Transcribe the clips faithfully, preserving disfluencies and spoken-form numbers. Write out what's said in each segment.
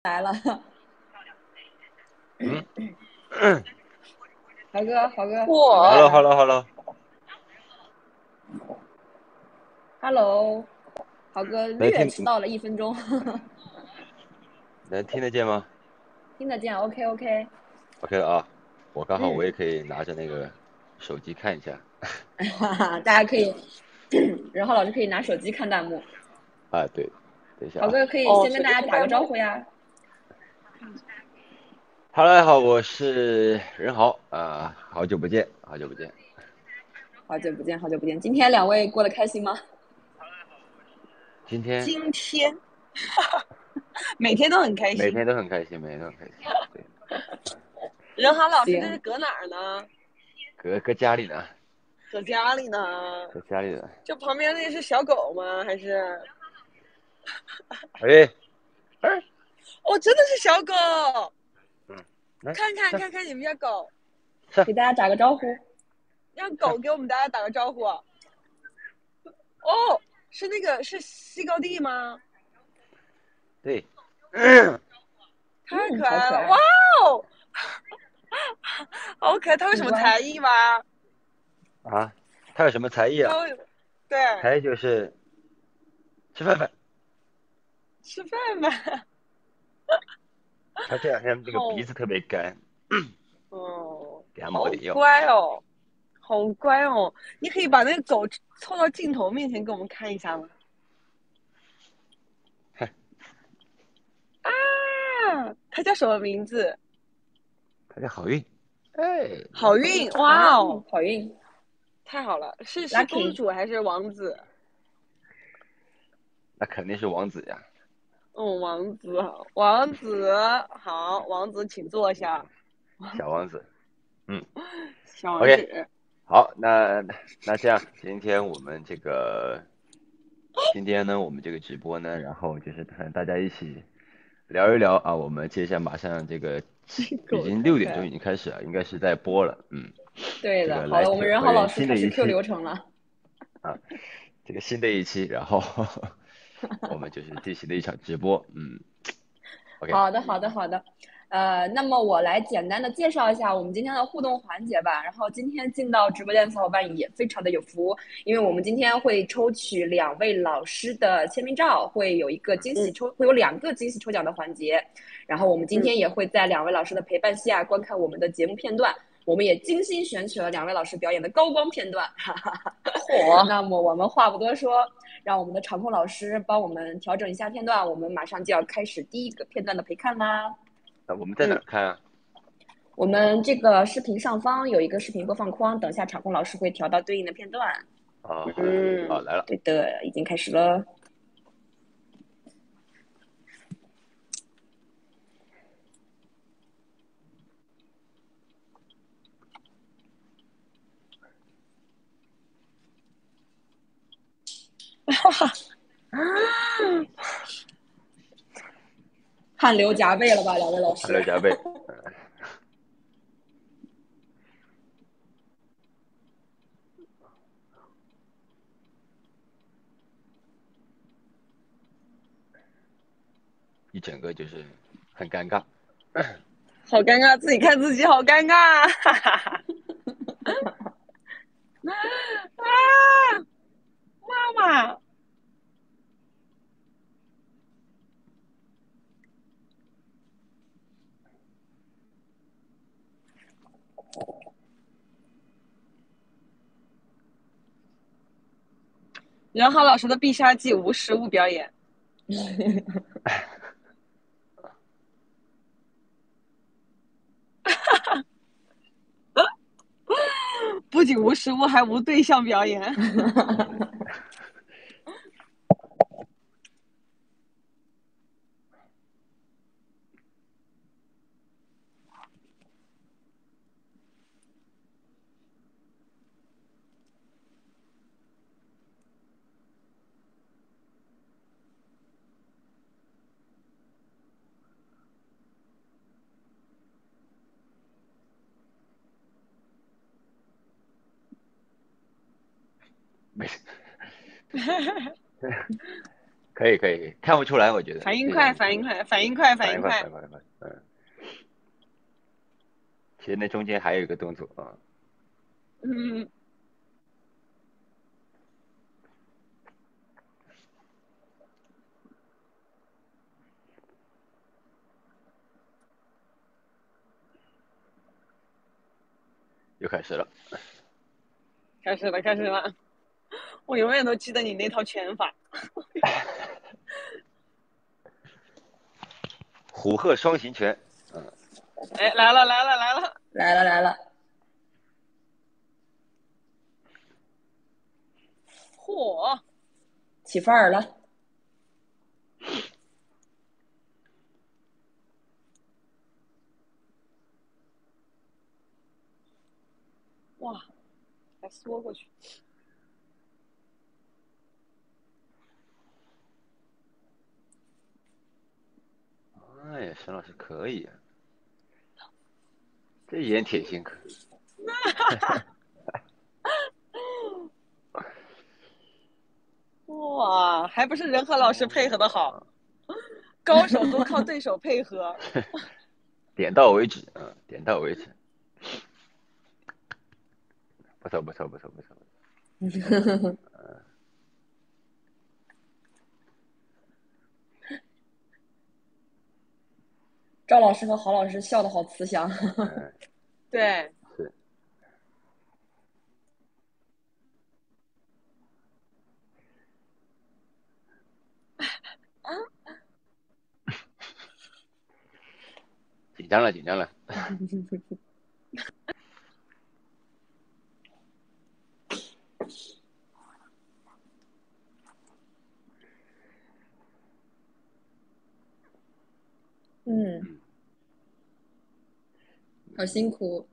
来了， 嗯豪哥，豪哥，你们来 ，hello 我了 hello hello， ，Hello，豪哥略能听迟到了一分钟， 能听得见吗听得见，OK OK， ？OK 了啊，我刚好我也嗯， 可以拿着那个手机看一下。 哈哈，大家可以，任浩老师可以拿手机看弹幕， 啊，对，等一下啊。 豪哥可以哦， 先跟手机大家打个招看弹幕。 呼呀。 Hello，大家好，我是任豪啊，好久不见，好久不见。 好久不见，好久不见，今天两位过得开心吗？ 今天今天每天都很开心。 每天都很开心，每天都很开心。对， 任航老师这是行， 搁哪儿呢？ 搁搁家里呢， 搁家里呢？ 搁家里呢。 就旁边那是小狗吗？还是？ 哎，哎， 哦，真的是小狗！ 嗯，来看看上看看你们家狗， 上， 给大家打个招呼。 让上， 狗给我们大家打个招呼。哦，是那个是西高地吗？ 对，嗯， 太嗯， 可爱了！哇好可爱， 哦，好可爱！它有什挺乖。 么才艺吗？ 啊，他有什么才艺啊？ 它会，对， 才艺就是吃饭饭。 吃饭吧。 他这两天这个鼻好， 子特别干， 哦， 给他好抹点药。 乖哦。好乖哦！你可以把那个狗凑到镜头面前给我们看一下吗？啊，它叫什么名字？ 他叫好运。哎， 好运！哇嗯， 哦， 好运太好了！是是公 ，Lucky。 主还是王子？ 那肯定是王子呀。 嗯，王子，王子，好，王子请坐下。 小王子。嗯小王 ，OK， 子， 好，那那这样，今天我们这个，今天呢，我们这个直播呢，然后就是和大家一起聊一聊啊，我们接下来马上这个七已狗经六点钟已太可爱了。 经开始了，应该是在播了。嗯， 对的， 这个来好的，我们任浩老铁盒园师开始新的一 Q 期流程了。 啊，这个新的一期，然后我们就是进行了一场直播。嗯，OK， 好的，好的，好的。呃，那么我来简单的介绍一下我们今天的互动环节吧。然后今天进到直播间的小伙伴也非常的有福，因为我们今天会抽取两位老师的签名照，会有一个惊喜嗯抽，会有两个惊喜抽奖的环节。然后我们今嗯， 天也会在两位老师的陪伴下观看我们的节目片段。我们也精心选取了两位老师表演的高光片段，哈哈哈。 嚯！ 那么我们话不多说，让我们的场控老师帮我们调整一下片段，我们马上就要开始第一个片段的陪看啦。 那我们在哪嗯， 儿看啊？ 我们这个视频上方有一个视频播放框，等下场控老师会调到对应的片段。 哦，好的，好， 嗯， 来了。 对的，已经开始了。汗流浃背了吧，两位老汗师？ 流浃背。一整个就是很尴尬。 好尴尬，自己看自己好尴尬，哈哈哈！啊，妈妈，任浩老师的必杀技无实物表演，不仅无实物，还无对象表演。 没事。 可以可以，看不出来，我觉得反应快， 非常反应快，反应快， 反应快， 反应快。 反应快，反应快，嗯。其实那中间还有一个动作啊， 嗯， 又开始了。 开始了，开始了。我永远都记得你那套拳法。 虎鹤双形拳，嗯， 哎，来了，来了，来了。 来了来了， 嚯！ 起范儿了。 哇，还缩过去。 哎呀，沈老师可以啊，这盐铁心可以。 哇，还不是人和老师配合的好，高手都靠对手配合。 点到为止，嗯，点到为止。不错不错不错不错。嗯， 赵老师和郝老师笑得好慈祥。 嗯对， 是。紧张了紧张了。 嗯，好辛苦。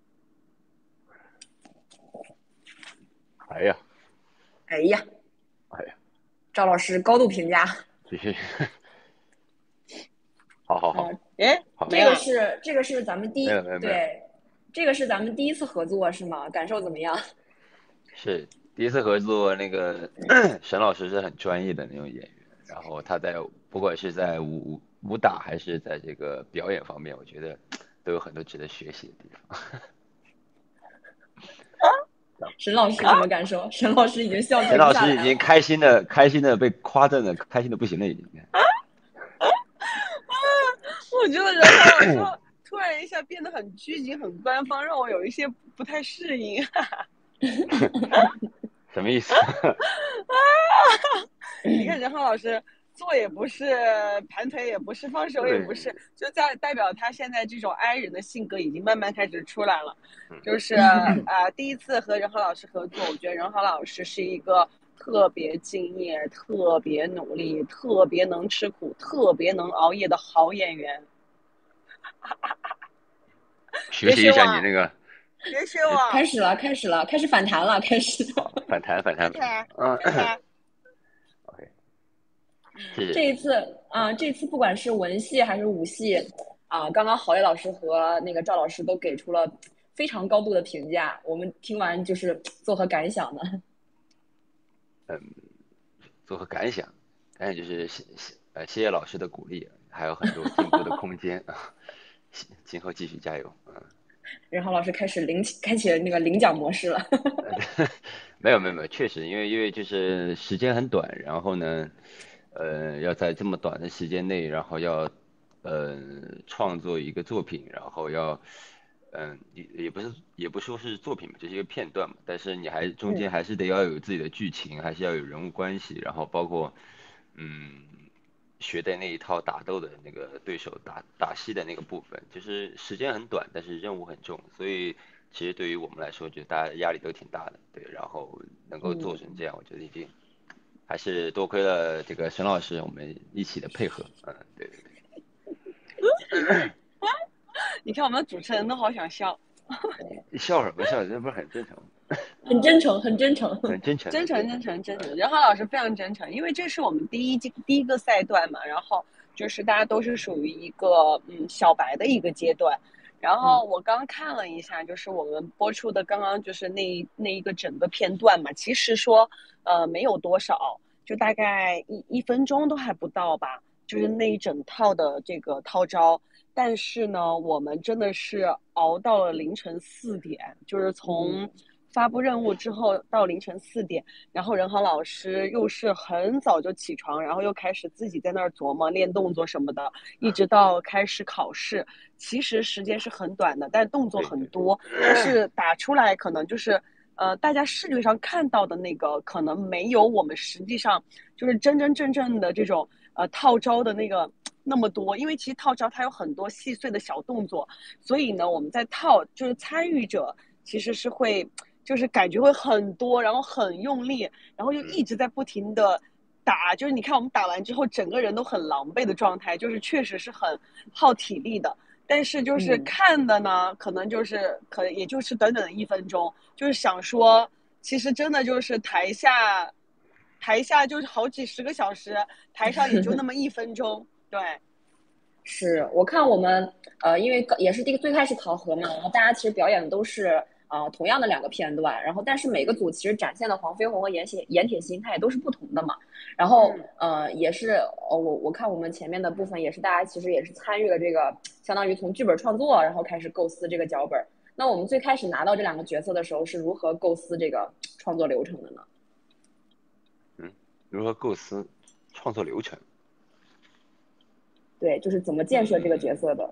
哎呀哎呀， 哎呀， 赵老师高度评价。 继续。好好好嗯， 哎， 好， 这个没了。 是这个是咱们第没有没有没有， 对，这个是咱们第一次合作是吗？感受怎么样？ 是第一次合作，那个沈老师是很专业的那种演员，然后他在不管是在武武打还是在这个表演方面，我觉得都有很多值得学习的地方。 沈老师什么感受？沈老师已经笑停沈老不下来了。 师已经开心的开心的被夸赞的开心的不行了，已经。 我觉得任浩老师突然一下变得很拘谨、很官方，让我有一些不太适应。 什么意思？ 你看任浩老师坐也不是，盘腿也不是，放手也不是，就在代表他现在这种 i 人的性格已经慢慢开始出来了。就是啊、呃，第一次和任浩老师合作，我觉得任浩老师是一个特别敬业、特别努力、特别能吃苦、特别能熬夜的好演员。 学习一下你那个。 别学我， 开始了，开始了，开始反弹了，开始。 好，反弹反弹。 看看， 嗯看看。 OK，谢谢。 这一次啊、这次不管是文戏还是武戏啊、刚刚郝磊老师和那个赵老师都给出了非常高度的评价。我们听完就是作何感想呢？ 嗯，作何感想？感想就是谢谢呃谢谢老师的鼓励，还有很多进步的空间啊，今后继续加油。嗯， 任浩老师开始领开启了那个领奖模式了。 没有没有没有，确实，因为因为就是时间很短，然后呢，呃，要在这么短的时间内，然后要呃创作一个作品，然后要嗯也也不是也不说是作品嘛，这是一个片段嘛，但是你还中间还是得要有自己的剧情，还是要有人物关系，然后包括嗯学的那一套打斗的那个对手打打戏的那个部分，就是时间很短，但是任务很重，所以其实对于我们来说，觉得大家压力都挺大的，对，然后能够做成这样，我觉得已经还是多亏了这个沈老师我们一起的配合，嗯，对对对。 你看我们主持人都好想笑。 笑什么笑？这不是很正常吗？ 很真诚，很真诚。 很真诚， 真诚，真诚，真诚。任浩老师非常真诚，因为这是我们第一季第一个赛段嘛，然后就是大家都是属于一个嗯小白的一个阶段。然后我刚看了一下，就是我们播出的刚刚就是那那一个整个片段嘛，其实说呃没有多少， 就大概一一分钟都还不到吧，就是那一整套的这个套招。但是呢，我们真的是熬到了凌晨四点，就是从发布任务之后到凌晨四点，然后任航老师又是很早就起床，然后又开始自己在那儿琢磨练动作什么的，一直到开始考试。其实时间是很短的，但动作很多，但是打出来可能就是呃，大家视觉上看到的那个可能没有我们实际上就是真真正正的这种呃套招的那个那么多，因为其实套招它有很多细碎的小动作，所以呢，我们在套就是参与者其实是会就是感觉会很多，然后很用力，然后又一直在不停的打，就是你看我们打完之后，整个人都很狼狈的状态，就是确实是很耗体力的。但是就是看的呢，嗯、可能就是可能也就是短短的一分钟，就是想说，其实真的就是台下，台下就是好几十个小时，台上也就那么一分钟，对。 是我看我们呃，因为也是第最开始考核嘛，然后大家其实表演的都是呃同样的两个片段，然后但是每个组其实展现的黄飞鸿和严铁严铁心它也都是不同的嘛，然后、嗯、呃也是呃我我看我们前面的部分也是大家其实也是参与了这个相当于从剧本创作然后开始构思这个脚本。那我们最开始拿到这两个角色的时候是如何构思这个创作流程的呢？ 嗯，如何构思创作流程？ 对，就是怎么建设这个角色的。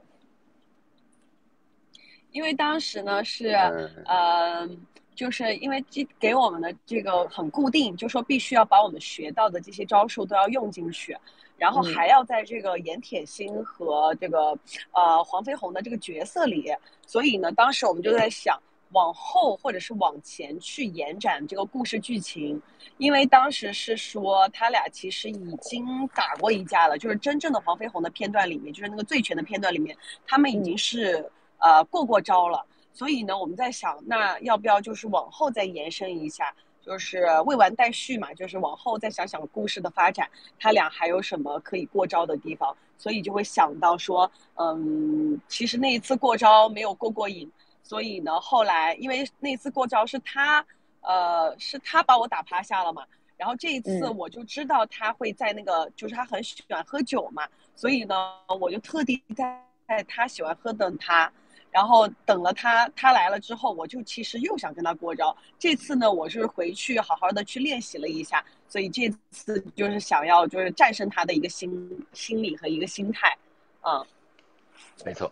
因为当时呢是，嗯、呃，就是因为给我们的这个很固定，就说必须要把我们学到的这些招数都要用进去，然后还要在这个严铁心和这个呃黄飞鸿的这个角色里，所以呢，当时我们就在想，往后或者是往前去延展这个故事剧情，因为当时是说他俩其实已经打过一架了，就是真正的黄飞鸿的片段里面，就是那个醉拳的片段里面，他们已经是。嗯呃，过过招了，所以呢，我们在想，那要不要就是往后再延伸一下，就是未完待续嘛，就是往后再想想故事的发展，他俩还有什么可以过招的地方，所以就会想到说，嗯，其实那一次过招没有过过瘾，所以呢，后来因为那次过招是他，呃，是他把我打趴下了嘛，然后这一次我就知道他会在那个，就是他很喜欢喝酒嘛，所以呢，我就特地在在他喜欢喝等他。然后等了他，他来了之后，我就其实又想跟他过招。这次呢，我是回去好好的去练习了一下，所以这次就是想要就是战胜他的一个心心理和一个心态，嗯， 没错。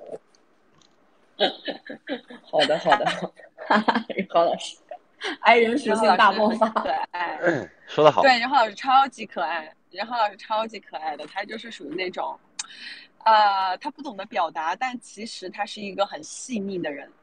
好的，好的，何老师，爱人属性大爆发， 可爱， 说得好。 对，任浩老师超级可爱，任浩老师超级可爱的，他就是属于那种。呃，他不懂得表达，但其实他是一个很细腻的人。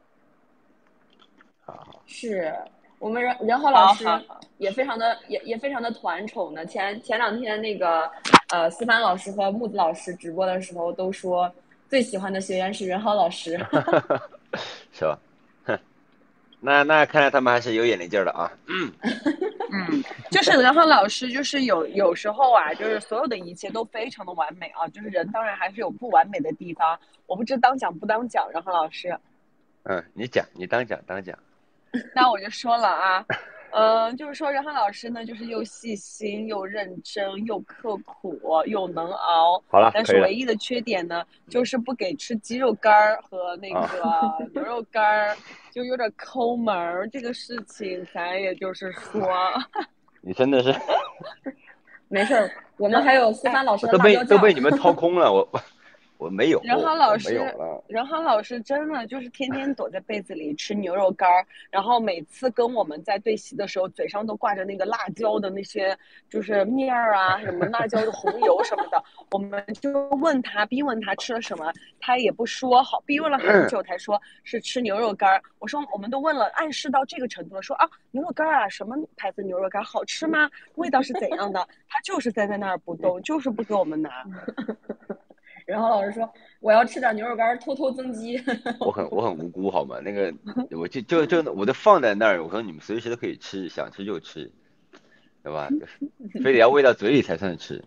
是我们任任浩老师也非常的也也非常的团宠呢。前前两天那个呃思凡老师和木子老师直播的时候都说最喜欢的学员是任浩老师， 是吧？那那看来他们还是有眼力劲儿的啊。 嗯嗯，就是任浩老师，就是有有时候啊，就是所有的一切都非常的完美啊，就是人当然还是有不完美的地方。我不知当讲不当讲，任浩老师。 嗯，你讲，你当讲当讲。 那我就说了啊。嗯、呃，就是说任浩老师呢，就是又细心又认真又刻苦又能熬。 好了， 但是唯一的缺点呢，就是不给吃鸡肉干儿和那个牛肉干儿，啊、就有点抠门儿。这个事情，咱也就是说， 你真的是没事儿，我们还有思凡老师的辣椒酱都被都被你们掏空了，我。我没有， 任浩老师，任浩老师真的就是天天躲在被子里吃牛肉干儿，然后每次跟我们在对戏的时候，嘴上都挂着那个辣椒的那些就是面儿啊，什么辣椒的红油什么的，我们就问他，逼问他吃了什么，他也不说，好逼问了很久才说是吃牛肉干儿。我说我们都问了，暗示到这个程度了，说啊牛肉干儿啊，什么牌子牛肉干好吃吗？味道是怎样的？他就是站在那儿不动，就是不给我们拿。 然后老师说我要吃点牛肉干偷偷增肌。 我很我很无辜好吗？那个我就就就我都放在那儿，我说你们随时都可以吃，想吃就吃，对吧？非得要喂到嘴里才算吃。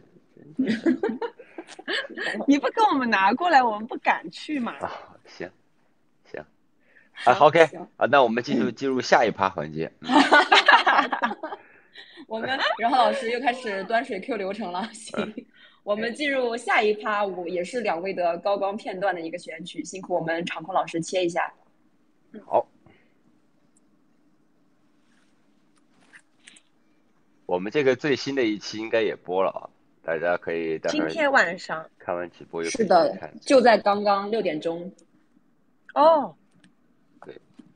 你不给我们拿过来，我们不敢去嘛。 啊，行行啊 ，OK 啊，那我们继续进入下一趴环节。 我们然后老师又开始端水 Q 流程了。行，我们进入下一趴，我也是两位的高光片段的一个选曲，辛苦我们场控老师切一下。 好，我们这个最新的一期应该也播了啊，大家可以待会儿今天晚上看完直播就可以去是的看。， 就在刚刚六点钟。 哦， 对，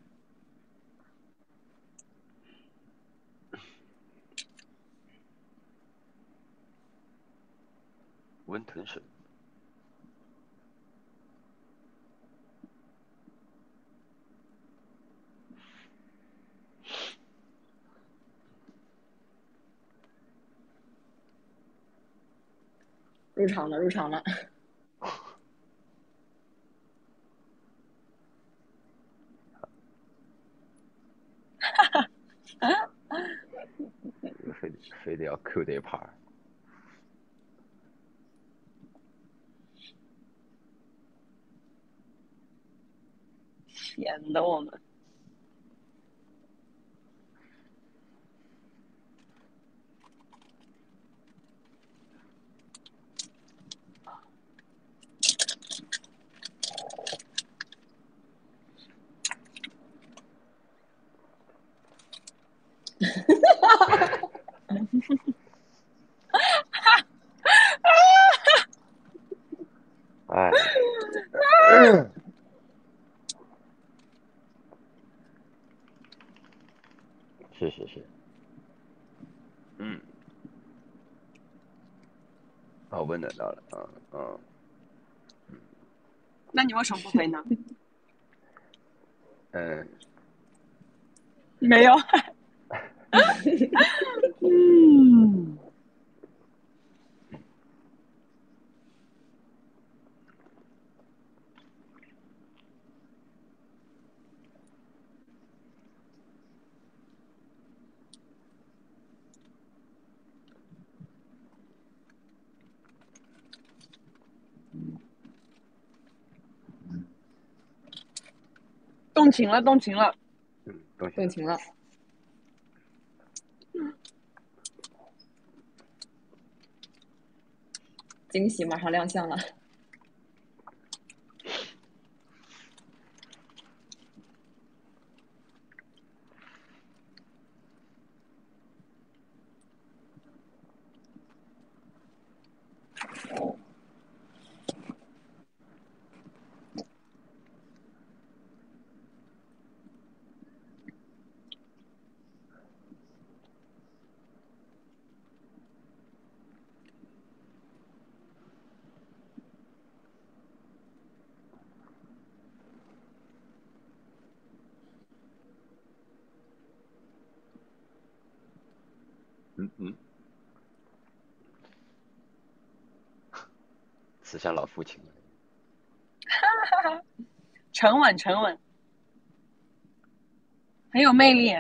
温吞水。 入场了，入场了。 非得非得要 Q 这一 part。 天的我们。 哎，是是是，嗯，哦，温暖到了，嗯嗯那你为什么不回呢？ 嗯， 没有。嗯，动情了，动情了。 嗯，动情了。 动情了。惊喜马上亮相了。 嗯嗯，慈祥老父亲。 沉稳，沉稳，很有魅力。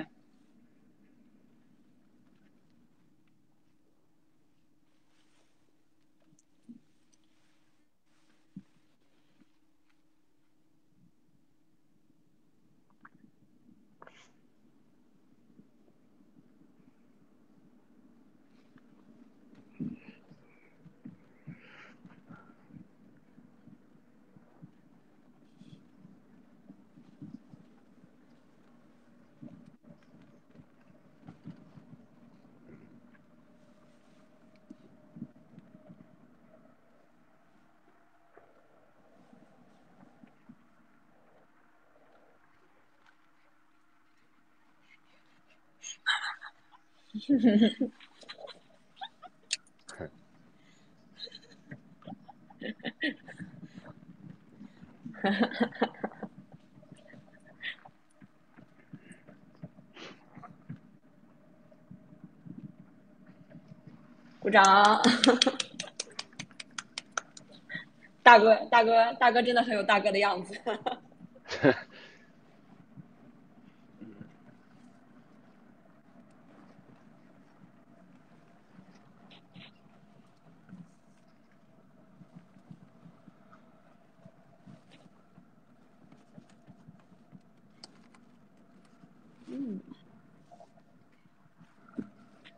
鼓掌。大哥，大哥，大哥真的很有大哥的样子。嗯，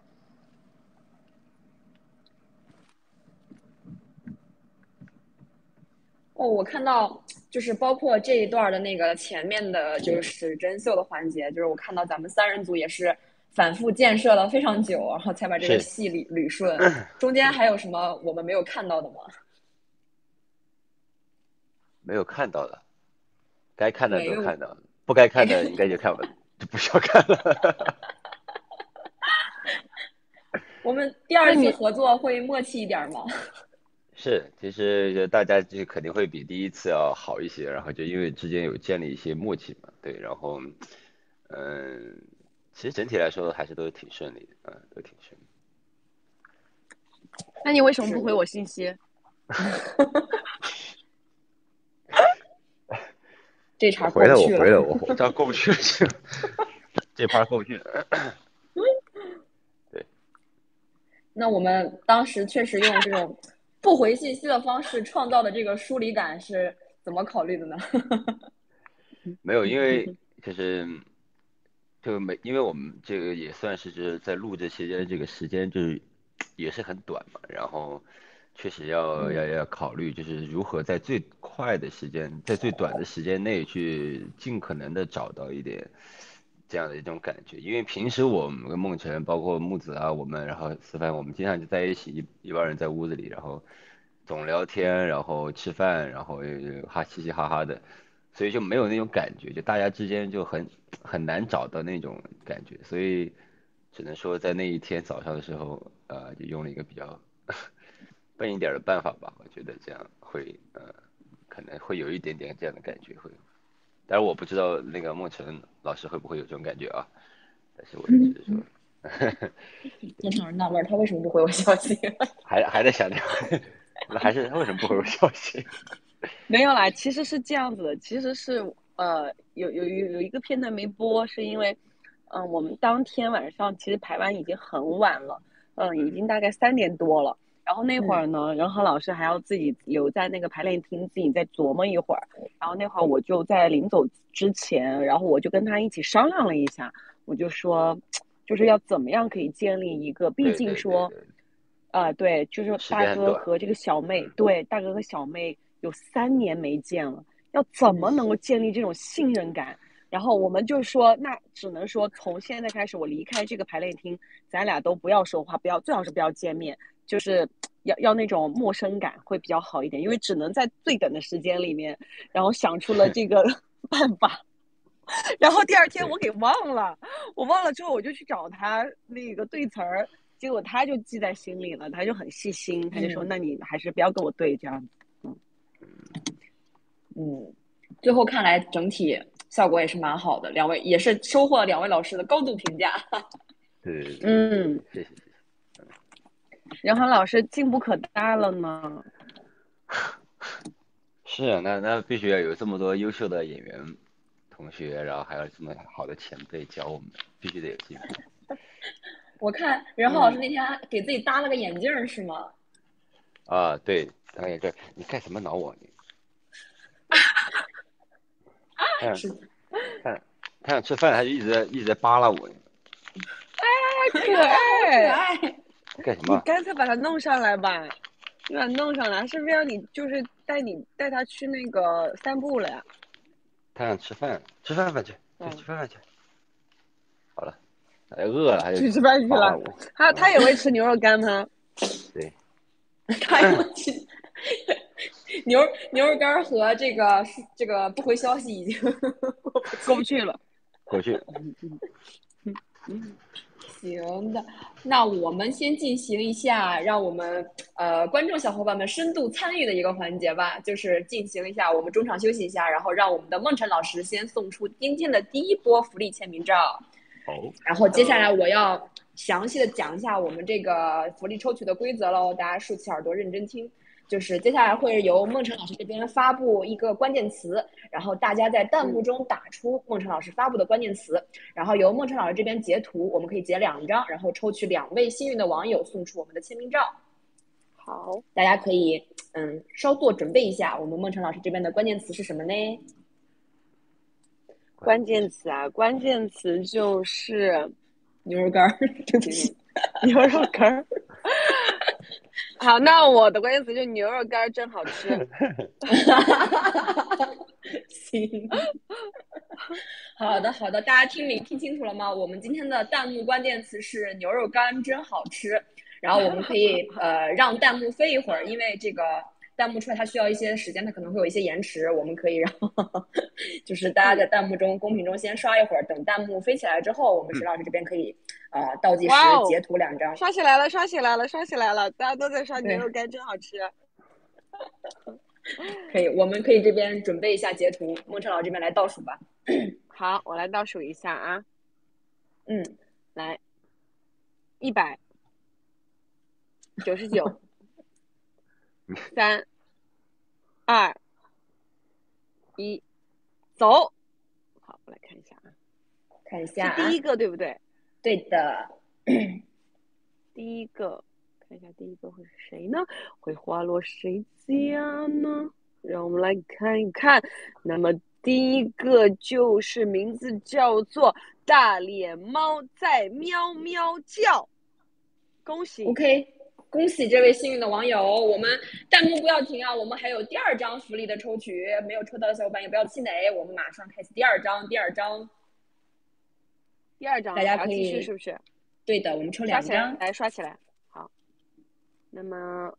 后我看到就是包括这一段的那个前面的就是真秀的环节，就是我看到咱们三人组也是反复建设了非常久，然后才把这个是戏捋捋顺。中间还有什么我们没有看到的吗？ 没有看到的，该看的对，因为我都看到了，不该看的应该就看完，就不需要看了。 我们第二次那你合作会默契一点吗？ 是，其实就大家就肯定会比第一次要好一些，然后就因为之间有建立一些默契嘛，对，然后嗯，其实整体来说还是都挺顺利的，嗯，都挺顺利。 那你为什么是不回我信息？ 这茬过我回了，我不去了。 回了，我我这过不去了，这盘过不去了。对， 那我们当时确实用这种不回信息的方式创造的这个疏离感是怎么考虑的呢？ 没有，因为就是就没，因为我们这个也算是就是在录制期间，这个时间就是也是很短嘛，然后确实要要嗯要考虑，就是如何在最快的时间，在最短的时间内去尽可能的找到一点这样的一种感觉。因为平时我们跟梦辰，包括木子啊，我们然后思范，我们经常就在一起，一一帮人在屋子里，然后总聊天，然后吃饭，然后哈嘻嘻哈哈的。所以就没有那种感觉，就大家之间就很很难找到那种感觉，所以只能说在那一天早上的时候，呃，就用了一个比较笨一点的办法吧，我觉得这样会呃可能会有一点点这样的感觉会，但是我不知道那个莫尘老师会不会有这种感觉啊，但是我就只是说， 经常纳闷他为什么不回我消息。 还还在想着，那还是他为什么不回我消息？ 没有啦，其实是这样子的，其实是呃有有有有一个片段没播，是因为嗯、呃我们当天晚上其实排完已经很晚了，嗯、已经大概三点多了。然后那会儿呢，任和老师还要自己留在那个排练厅，自己再琢磨一会儿。然后那会儿我就在临走之前，然后我就跟他一起商量了一下，我就说，就是要怎么样可以建立一个，毕对竟说， 对对对， 呃，对，就是时大间很短， 哥和这个小妹， 嗯， 对，大哥和小妹有三年没见了，要怎么能够建立这种信任感？然后我们就说，那只能说从现在开始，我离开这个排练厅，咱俩都不要说话，不要，最好是不要见面，就是要要那种陌生感会比较好一点，因为只能在最短的时间里面，然后想出了这个办法。然后第二天对， 我给忘了，我忘了之后我就去找他那个对词儿，结果他就记在心里了，他就很细心，他就说： 嗯 “那你还是不要跟我对这样子。”嗯嗯，最后看来整体效果也是蛮好的，两位也是收获了两位老师的高度评价。 对对对， 嗯， 谢谢谢谢。 任涵老师进步可大了呢。 是啊，那那必须要有这么多优秀的演员同学，然后还有这么好的前辈教我们，必须得有进步我看任浩老师嗯， 那天给自己搭了个眼镜是吗？ 啊！对，当然这你干什么挠我你？他想是他他想吃饭，他就一直在一直在扒拉我， 可好可爱， 爱。 你干什么？ 干脆把他弄上来吧，你把他弄上来，是不是要你就是带你带他去那个散步了呀？ 他想吃饭，吃饭饭去，去吃嗯， 饭饭去。好了，他饿了，他就去吃饭去了。 扒拉我他他啊！ 也会吃牛肉干吗？ 对， 他要去牛牛肉干和这个这个不回消息已经过不过不去。 去了。 过去嗯嗯嗯嗯， 行的，那我们先进行一下让我们呃观众小伙伴们深度参与的一个环节吧，就是进行一下我们中场休息一下，然后让我们的孟晨老师先送出今天的第一波福利签名照， 好， 然后接下来我要详细的讲一下我们这个福利抽取的规则喽，大家竖起耳朵认真听。就是接下来会由孟晨老师这边发布一个关键词，然后大家在弹幕中打出孟晨老师发布的关键词，然后由孟晨老师这边截图，我们可以截两张，然后抽取两位幸运的网友送出我们的签名照。 好， 大家可以嗯稍作准备一下，我们孟晨老师这边的关键词是什么呢？ 关键词啊，关键词就是牛肉干儿，对不起， 牛肉干儿。 好，那我的关键词就是牛肉干真好吃。 行，好的好的，大家听明听清楚了吗？我们今天的弹幕关键词是牛肉干真好吃，然后我们可以呃让弹幕飞一会儿，因为这个弹幕出来它需要一些时间，它可能会有一些延迟，我们可以让就是大家在弹幕中公屏中先刷一会儿，等弹幕飞起来之后，我们石老师这边可以呃倒计时截图两张。 刷起来了，刷起来了，刷起来了，大家都在刷牛肉干真好吃。 可以，我们可以这边准备一下截图，孟晨老师这边来倒数吧。 好，我来倒数一下啊。 嗯， 来，一百九十九，三，二，一，走。好，我来看一下啊， 看一下、啊， 是第一个对不对？ 对的。 第一个，看一下第一个会是谁呢？会滑落谁家呢？让我们来看一看。那么第一个就是名字叫做大脸猫在喵喵叫，恭喜 ！OK， 恭喜这位幸运的网友。我们弹幕不要停啊，我们还有第二张福利的抽取，没有抽到的小伙伴也不要气馁，我们马上开启第二张，第二张， 第二张， 大家可以继续是不是？ 对的，我们抽两张， 来刷起来。好，那么。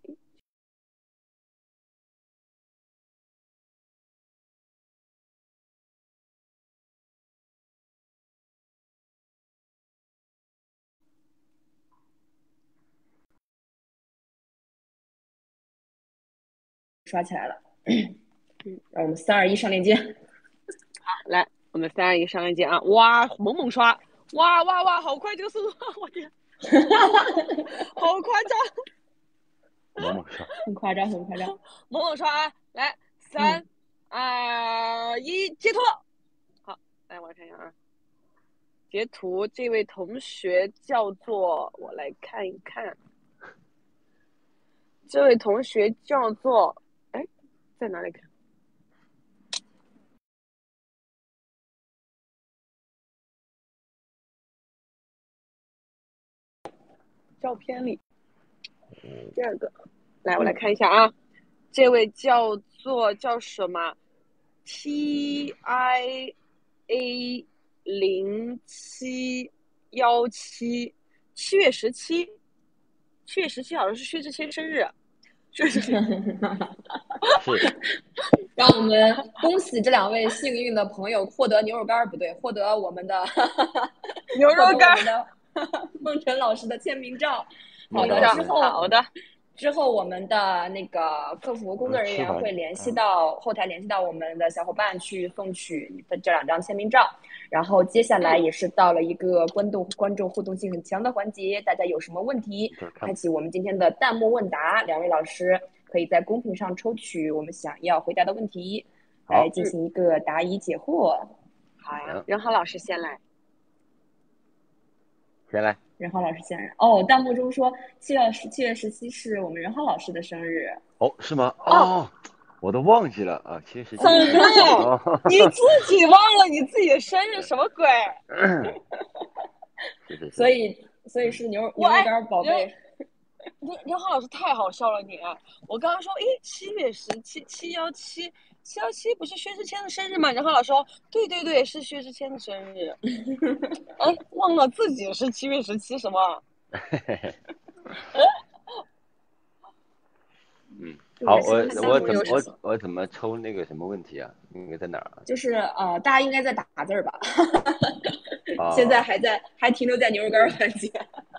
刷起来了，让我们三二一上链接。 好，来，我们三二一上链接啊！哇，猛猛刷，哇哇哇，好快这个速度，我天，好夸张， 猛猛刷， 很夸张，很夸张， 猛猛刷啊！来，三二一，截图。好，来我看一下啊，截图，这位同学叫做，我来看一看，这位同学叫做。在哪里看？照片里，第二个，来，我来看一下啊，这位叫做叫什么 ？T I A 零七幺七，七月十七，七月十七好像是薛之谦生日。是是， 让我们恭喜这两位幸运的朋友获得牛肉干，不对，获得我们的牛肉干， 我们的孟晨老师的签名照。好的，之后好的， 之后我们的那个客服工作人员会联系到后台，联系到我们的小伙伴去送取你的这两张签名照。然后接下来也是到了一个观众观众互动性很强的环节，大家有什么问题，开启我们今天的弹幕问答，两位老师可以在公屏上抽取我们想要回答的问题，来进行一个答疑解惑。 好呀，任浩老师先来， 先来。 任浩老师先来。哦，弹幕中说七月十七月十七是我们任浩老师的生日。 哦，是吗？哦。我都忘记了啊，其实怎么？你自己忘了你自己的生日，什么鬼？ 所以，所以是牛牛肉干宝贝。 任任浩老师太好笑了，你！我刚刚说，诶，七月十七，七幺七，七幺七不是薛之谦的生日吗？任浩老师说，对对对，是薛之谦的生日。哎，忘了自己是七月十七什么？ 嗯，好，我我怎么我我怎么抽那个什么问题啊？那个在哪儿啊？ 就是呃，大家应该在打字儿吧？哦、现在还在还停留在牛肉干环节。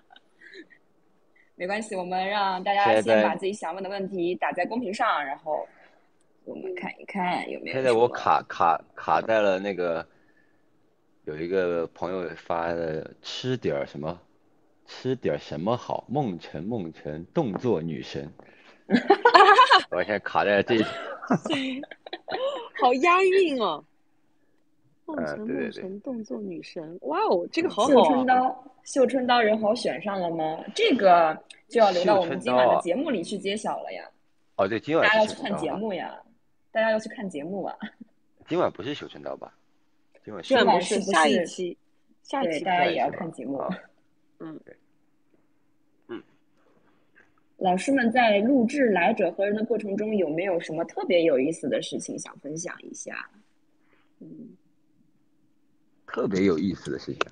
没关系，我们让大家先把自己想问的问题打在公屏上，然后我们看一看有没有。 现在我卡卡卡在了那个，有一个朋友发的吃点什么，吃点什么好？梦辰梦辰动作女神。我现在卡在这一条。 好押韵哦。梦辰梦辰动作女神，哇哦，这个好好、啊。 绣春刀，绣春刀人好选上了吗？这个就要留到我们今晚的节目里去揭晓了呀。 哦，对，今晚大家要去看节目呀，大家要去看节目啊。 今晚不是绣春刀吧？今晚今晚是下一期，下期大家也要看节目。 嗯， 嗯， 老师们在录制来者何人的过程中，有没有什么特别有意思的事情想分享一下？嗯， 特别有意思的事情，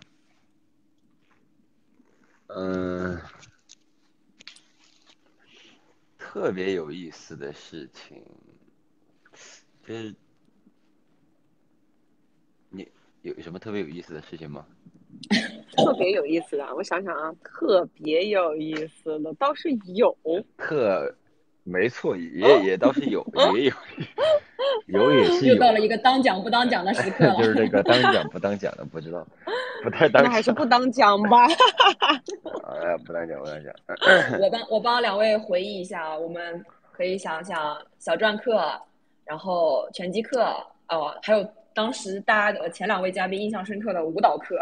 嗯、呃，特别有意思的事情，就是你有什么特别有意思的事情吗？ 特别有意思的，我想想啊，特别有意思的倒是有。 特，没错，也也倒是有，也有，有也是有。 又到了一个当讲不当讲的时刻了。 就是这个当讲不当讲的，不知道，不太当讲。 那还是不当讲吧。 哎，不当讲，不当讲。 我帮我帮两位回忆一下，我们可以想想小篆课，然后拳击课，哦，还有当时大家的前两位嘉宾印象深刻的舞蹈课。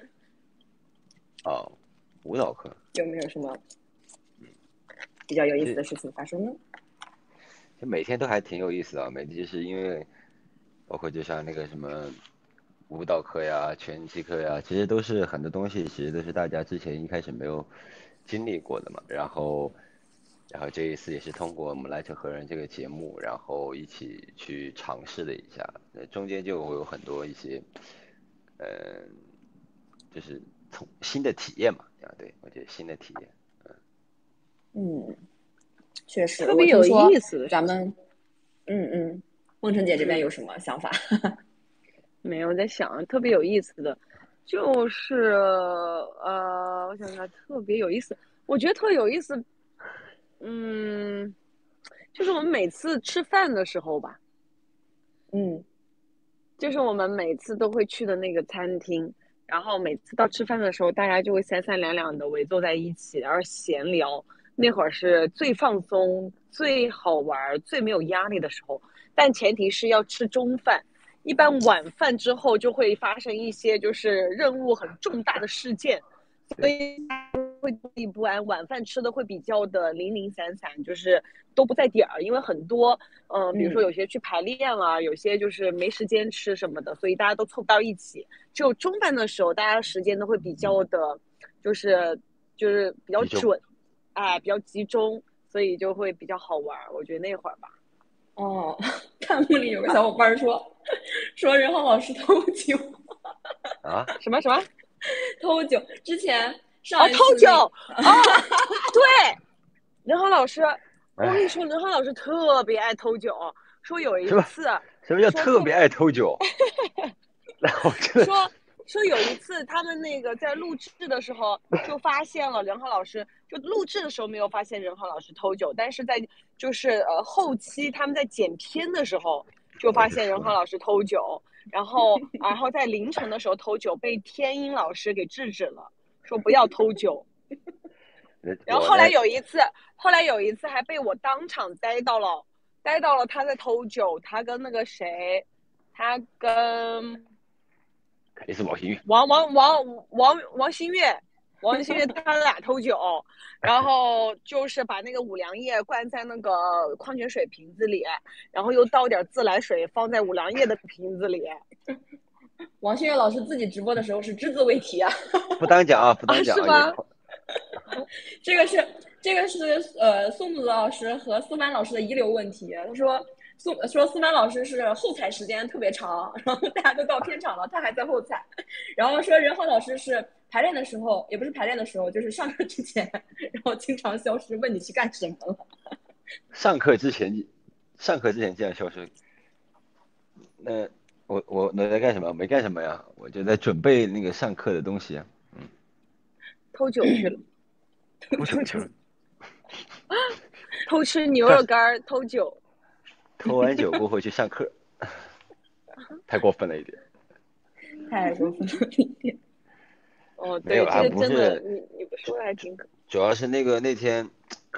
哦，舞蹈课有没有什么比较有意思的事情发生呢？ 就每天都还挺有意思的，每天就是因为包括就像那个什么舞蹈课呀、拳击课呀，其实都是很多东西，其实都是大家之前一开始没有经历过的嘛。然后，然后这一次也是通过我们来者何人这个节目，然后一起去尝试了一下，中间就会有很多一些，嗯、呃，就是从新的体验嘛，啊，对，我觉得新的体验， 嗯，嗯，确实， 特别有意思的咱们，嗯嗯，梦辰姐这边有什么想法？ 没有在想，特别有意思的，就是呃，我想想，特别有意思，我觉得特有意思，嗯，就是我们每次吃饭的时候吧， 嗯， 就是我们每次都会去的那个餐厅，然后每次到吃饭的时候，大家就会三三两两的围坐在一起，然后闲聊。那会儿是最放松、最好玩、最没有压力的时候，但前提是要吃中饭。一般晚饭之后就会发生一些就是任务很重大的事件，所以会坐立不安。晚饭吃的会比较的零零散散，就是都不在点儿，因为很多嗯、呃，比如说有些去排练了，有些就是没时间吃什么的，所以大家都凑不到一起。只有中饭的时候，大家时间都会比较的，就是就是比较准，哎，比较集中，所以就会比较好玩。我觉得那会儿吧。 哦，弹幕里有个小伙伴说，说任浩老师偷酒啊？ 什么什么？ 偷酒？之前上哦， 一次、 偷酒那哦，对，任浩老师，我跟你说，任浩老师特别爱偷酒。说有一次， 什么叫特别爱偷酒？然后说说有一次他们那个在录制的时候就发现了任浩老师，就录制的时候没有发现任浩老师偷酒，但是在就是呃后期他们在剪片的时候就发现任浩老师偷酒，然后然后在凌晨的时候偷酒被天音老师给制止了，说不要偷酒。然后后来有一次，后来有一次还被我当场逮到了，逮到了他在偷酒，他跟那个谁，他跟。 肯定是王新月， 王王王王王新月，王新月他俩偷酒，然后就是把那个五粮液灌在那个矿泉水瓶子里，然后又倒点自来水放在五粮液的瓶子里。 王新月老师自己直播的时候是只字未提啊， 不当讲啊，不当讲啊，是吗？ 这个是这个是呃宋子老师和思凡老师的遗留问题。他说宋说思凡老师是后采时间特别长，然后大家都到片场了，他还在后采。然后说任浩老师是排练的时候，也不是排练的时候，就是上课之前，然后经常消失，问你去干什么了。 上课之前，上课之前这样消失，那我我我在干什么？没干什么呀，我就在准备那个上课的东西啊。嗯， 偷酒去了， 偷酒去了， 偷吃牛肉干，偷酒。 偷完酒过后去上课，太过分了一点。 太过分了一点。 哦，对，这个真的，你你不说还挺可。 主要是那个那天，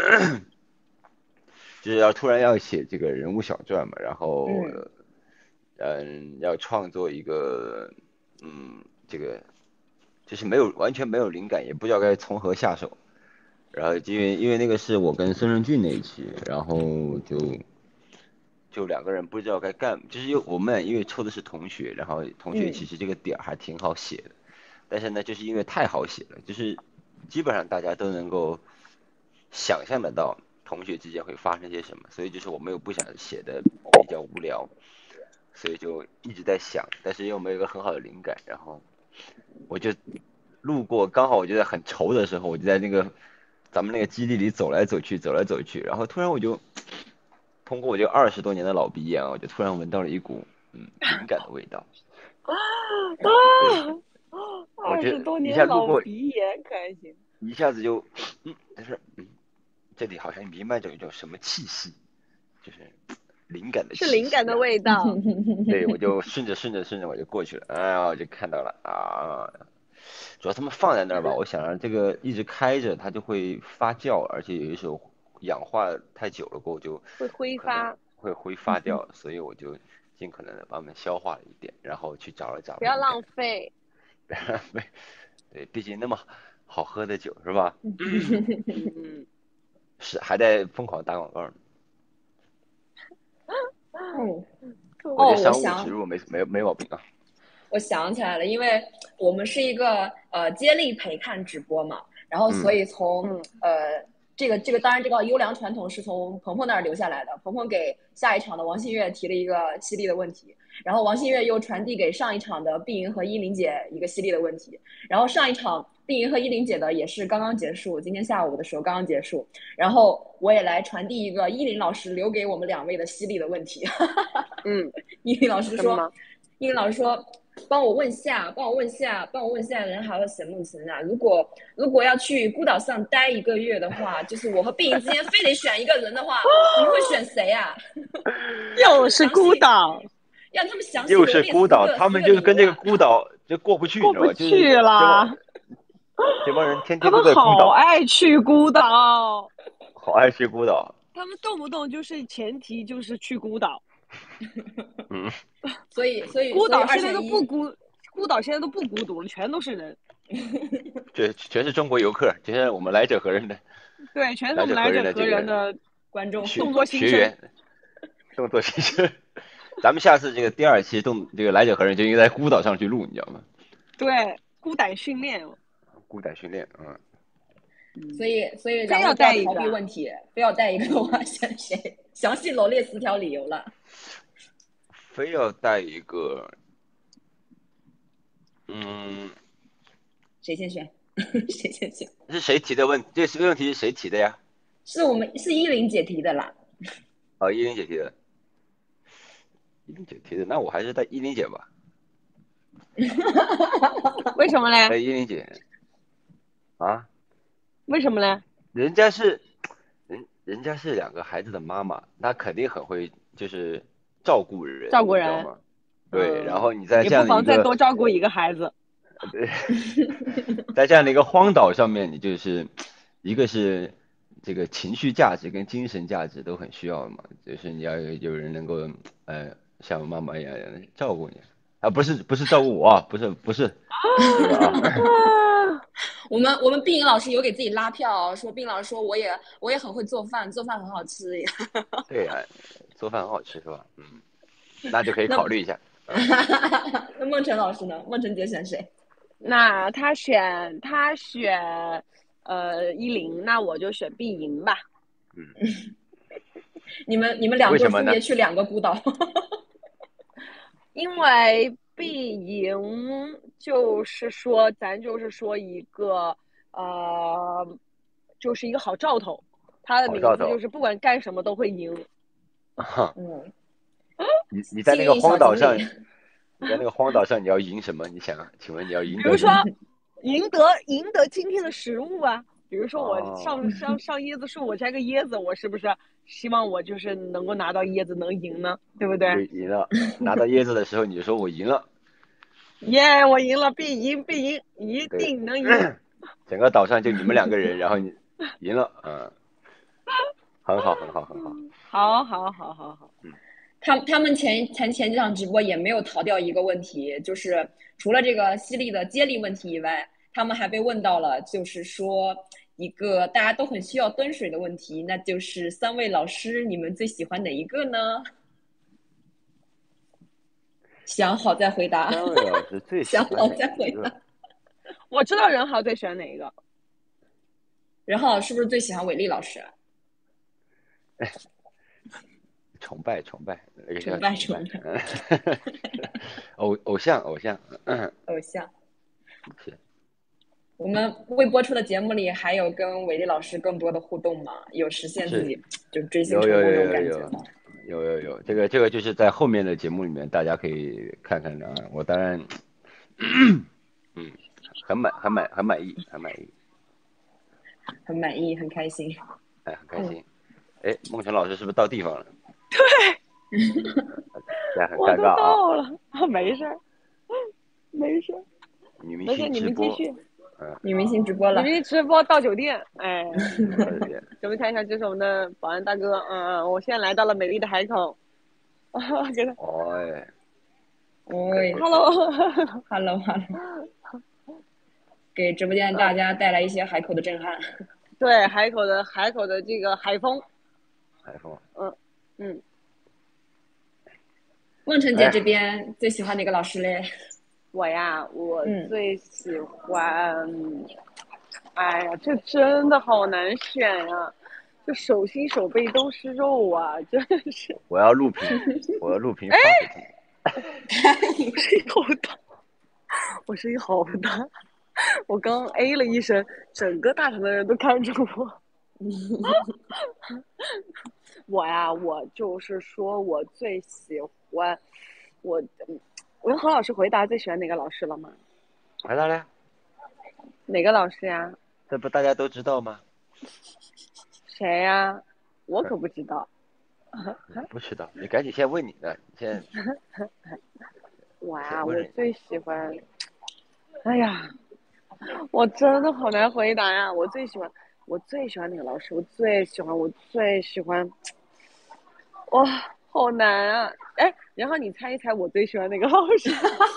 就是要突然要写这个人物小传嘛，然后嗯、嗯，要创作一个嗯这个，就是没有完全没有灵感，也不知道该从何下手。然后因为因为那个是我跟孙仁俊那一期，然后就就两个人不知道该干，就是又我们俩因为抽的是同学，然后同学其实这个点还挺好写的，嗯、但是呢，就是因为太好写了，就是基本上大家都能够想象得到同学之间会发生些什么，所以就是我们又不想写的比较无聊，所以就一直在想，但是又没有一个很好的灵感，然后我就路过，刚好我就在很愁的时候，我就在那个咱们那个基地里走来走去，走来走去，然后突然我就通过我这二十多年的老鼻炎啊，我就突然闻到了一股嗯灵感的味道。 啊啊！ 我二十觉得一多年老下路过， 鼻炎可还行。 一下子就嗯，但是嗯，这里好像弥漫着一种什么气息，就是灵感的气息、啊， 是灵感的味道。 对，我就顺着顺着顺着我就过去了，哎呀，我就看到了啊。主要他们放在那儿吧，我想让这个一直开着，它就会发酵，而且有的时候氧化太久了过后就会挥可能发， 会挥发掉，所以我就尽可能的把它们消化了一点，然后去找了找不要灵感。 浪费。 不要浪费，对，毕竟那么好喝的酒是吧？ 嗯， 是还在疯狂打广告呢。 哦我哦， 这商务植我想入没没没毛病啊。 我想起来了，因为我们是一个呃接力陪看直播嘛，然后所以从、 嗯、 呃这个这个当然这个优良传统是从鹏鹏那儿留下来的，鹏鹏给下一场的王馨月提了一个犀利的问题，然后王馨月又传递给上一场的碧莹和依琳姐一个犀利的问题，然后上一场碧莹和依琳姐的也是刚刚结束，今天下午的时候刚刚结束，然后我也来传递一个依琳老师留给我们两位的犀利的问题。 嗯， 依琳老师说，依琳老师说。帮我问下，帮我问下，帮我问下，人还有什么什么啊？如果如果要去孤岛上待一个月的话，就是我和碧莹之间非得选一个人的话，你们会选谁啊？ 又是孤岛， 让他们详细又是孤岛，他们就是跟这个孤岛就过不去， 过不去了。 这帮人天他们天都在孤岛， 好爱去孤岛， 好爱去孤岛。 他们动不动就是前提就是去孤岛。 嗯， 所以所以孤岛现在都不孤，孤岛现在都不孤独了，全都是人。 对，全是中国游客，全是我们来者何人的。 对，全是我们来者何人的观众， 动作新生， 动作新生。咱们下次这个第二期动这个来者何人就应该在孤岛上去录，你知道吗？ 对，孤胆训练。 孤胆训练，嗯。 所以所以非要带一个逃避问题，非要带一个的话选谁？详细罗列十条理由了。 非要带一个，嗯， 谁先选？谁先选？ 是谁提的问？这个问题是谁提的呀？ 是我们是依琳姐提的啦。 哦，依琳姐提的。依琳姐提的，那我还是带依琳姐吧。 为什么嘞？ 带依琳姐。啊？ 为什么嘞？ 人家是人，人家是两个孩子的妈妈，她肯定很会就是照顾人， 照顾人吗？对，嗯、然后你在这样的一个， 也不妨再多照顾一个孩子。 对，在这样的一个荒岛上面，你就是一个是这个情绪价值跟精神价值都很需要嘛，就是你要有有人能够呃像妈妈一样照顾你啊，不是不是照顾我啊，不是不是这个啊。 我们我们碧莹老师有给自己拉票，说碧莹老师说我也我也很会做饭，做饭很好吃。 对呀、啊，做饭很好吃是吧？嗯，那就可以考虑一下。 那孟晨老师呢？孟晨姐选谁？ 那他选他选呃依琳，那我就选碧莹吧。 嗯， 你们你们两对分别去两个孤岛。 因为碧莹就是说，咱就是说一个呃，就是一个好兆头，他的名字就是不管干什么都会赢。 嗯， 你你在那个荒岛上，你在那个荒岛上你要赢什么？你想，请问你要赢得？ 比如说，赢得赢得今天的食物啊。比如说我上、哦、上上椰子树，我摘个椰子，我是不是希望我就是能够拿到椰子能赢呢？对不对？ 赢了，拿到椰子的时候你就说我赢了。 耶、yeah, 我赢了，必赢必赢，一定能赢。 整个岛上就你们两个人，然后你赢了，嗯，很好很好很好， 好好好好好， 嗯。他他们前前前几场直播也没有逃掉一个问题，就是除了这个犀利的接力问题以外，他们还被问到了，就是说一个大家都很需要端水的问题，那就是三位老师，你们最喜欢哪一个呢？想好再回答。 三位老师最喜欢想好再回答。 我知道任豪最喜欢哪一个。 任浩是不是最喜欢伟丽老师？ 崇拜崇拜，那个叫崇拜崇崇拜，偶偶像偶像， 偶像。 是。 我们未播出的节目里还有跟伟丽老师更多的互动吗？有实现自己就追星成功那种感觉吗？ 有有有，这个这个就是在后面的节目里面，大家可以看看啊。我当然，嗯，很满很满很满意，很满意， 很满意，很开心。 哎，很开心。哎、嗯，梦辰老师是不是到地方了？ 对， 现在很我都尴尬啊。 到了，啊，没事儿，没事儿， 女明没事，你星直播， 们继续。 嗯， 女明星直播了， 女明星直播到酒店，哎， 到酒店。 准备看一下，这是我们的保安大哥，嗯嗯，我现在来到了美丽的海口，啊，给他， 哎， 哎 ，Hello，Hello，Hello， 给直播间大家带来一些海口的震撼。 对，海口的海口的这个海风， 海风， 嗯嗯。 梦辰姐这边最喜欢哪个老师嘞？ 我呀，我嗯最喜欢，嗯、哎呀，这真的好难选呀，这手心手背都是肉啊，真是。 我要录屏，我要录屏发给他们。 我声音好大，我声音好大，我刚 A 了一声，整个大堂的人都看着我。我呀，我就是说我最喜欢，我，我跟何老师回答最喜欢哪个老师了吗？ 回答了， 哪个老师呀？ 这不大家都知道吗？ 谁呀？我可不知道。 不知道，你赶紧先问你的，你先。 我呀，我最喜欢，哎呀，我真的好难回答呀！我最喜欢，我最喜欢哪个老师？我最喜欢，我最喜欢，哇，好难啊！哎，然后你猜一猜，我最喜欢哪个老师？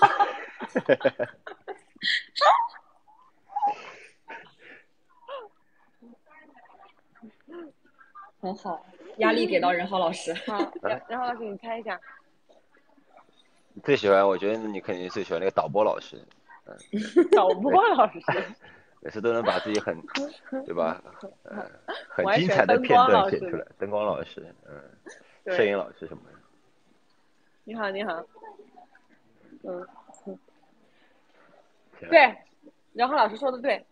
很好，压力给到任浩老师。 好，然然后老师你猜一下。 最喜欢，我觉得你肯定最喜欢那个导播老师，嗯， 导播老师， 每次都能把自己很，对吧？呃，很精彩的片段写出来。灯光老师，嗯，摄影老师什么的。 你好，你好。嗯，对，然后老师说的对。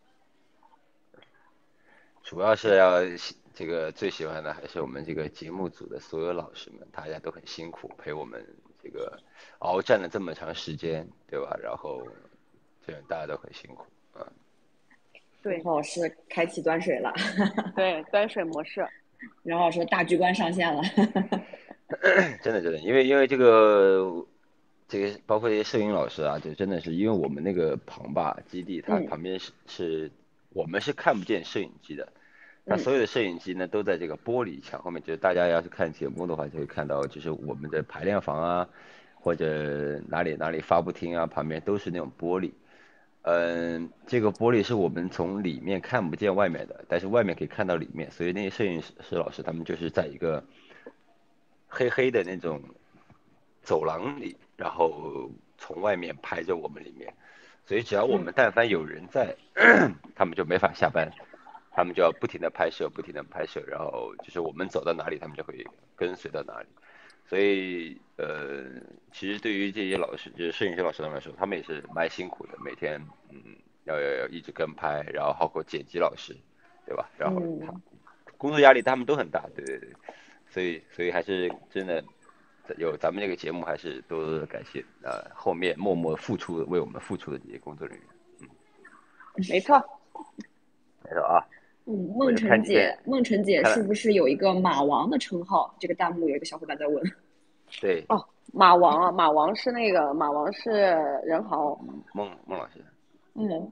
主要是要这个最喜欢的还是我们这个节目组的所有老师们，大家都很辛苦，陪我们这个鏖战了这么长时间，对吧？然后这样大家都很辛苦啊。 对， 任浩老师开启端水了。 对，端水模式。 任浩老师大局观上线了。 真的真的，因为因为这个这个包括这些摄影老师啊，就真的是因为我们那个庞坝基地，它旁边是、嗯、是我们是看不见摄影机的。它所有的摄影机呢都在这个玻璃墙后面，就是大家要是看节目的话，就会看到，就是我们的排练房啊，或者哪里哪里发布厅啊，旁边都是那种玻璃。嗯，这个玻璃是我们从里面看不见外面的，但是外面可以看到里面，所以那些摄影师老师他们就是在一个黑黑的那种走廊里，然后从外面拍着我们里面，所以只要我们但凡有人在，嗯、他们就没法下班。他们就要不停的拍摄，不停的拍摄，然后就是我们走到哪里，他们就会跟随到哪里。所以呃，其实对于这些老师，就是摄影师老师他们来说，他们也是蛮辛苦的，每天嗯要要要一直跟拍，然后包括剪辑老师，对吧？然后他工作压力他们都很大，对对对。所以所以还是真的有咱们这个节目，还是多多的感谢啊、呃、后面默默付出为我们付出的这些工作人员。嗯， 没错， 没错啊。 嗯，梦辰姐，梦辰姐是不是有一个马王的称号？这个弹幕有一个小伙伴在问。 对。 哦，马王啊，马王是那个马王是任豪。 孟孟老师。 嗯。